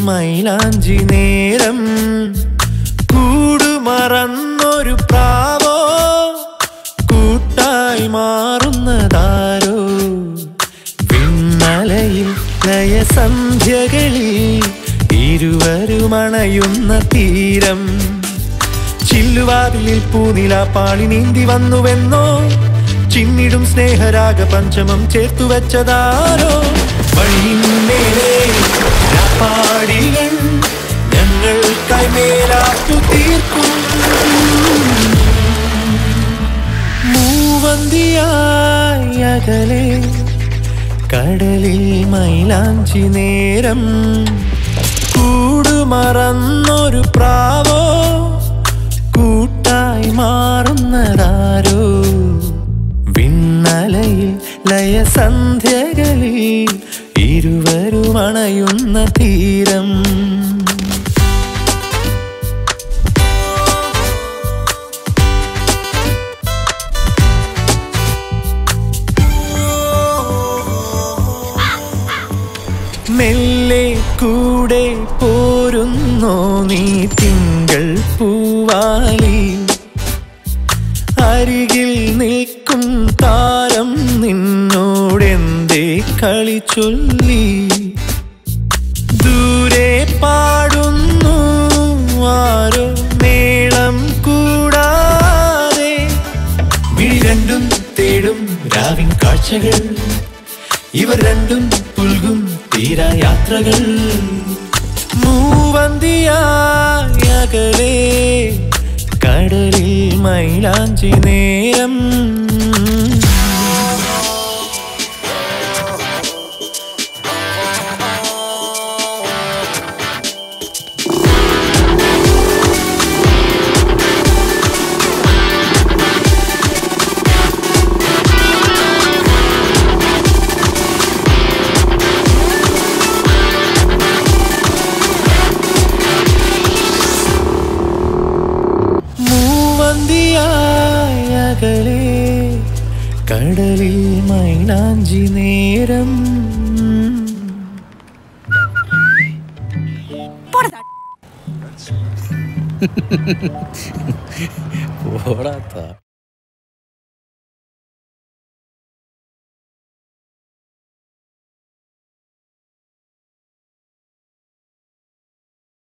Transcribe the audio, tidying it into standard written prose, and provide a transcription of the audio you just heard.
മൈലാഞ്ചി നേരം കൂടുമറന്നൊരു പ്രാവോ കൂട്ടായി മാറുന്നതാരോ വിണ്ണലയിൽ ലയസന്ധ്യകളിൽ ഇരുവരുമണയുന്ന തീരം ചില്ലുവാതിലിൽ പൂനിലാപ്പാളി നീന്തി വന്നുവെന്നോ ചിന്നിടും സ്നേഹരാഗ പഞ്ചമം ചേർത്തു വെച്ചതാരോ വഴിയിന്മേലെ പാടികൾ ഞങ്ങൾക്കായി മേലാപ്പു തീർക്കും മൂവന്തിയായി അകലെ കടലിൽ മൈലാഞ്ചി നേരം കൂടുമറന്നൊരു പ്രാവോ കൂട്ടായി മാറുന്നതാരോ വിണ്ണലയിൽ ലയസന്ധ്യകളിൽ ഇരുവരുമണയുന്ന തീരം മെല്ലെ കൂടെ പോരുന്നോ നീ തിങ്കൾ പൂവാലി അരികിൽ നിൽക്കും താരം നിന്നോടെന്തേ കളി ചൊല്ലി ദൂരെ പാടുന്നു ആരോ മേളം കൂടാതെ വിഴി രണ്ടും തേടും രാവിൻ കാഴ്ചകൾ ഇവർ രണ്ടും പുൽകും തീരായാത്രകൾ മൂവന്തിയായി അകലെ കടലിൽ മൈലാഞ്ചി നേരം കടലിൽ മൈലാഞ്ചി നേരം പോടാത്ത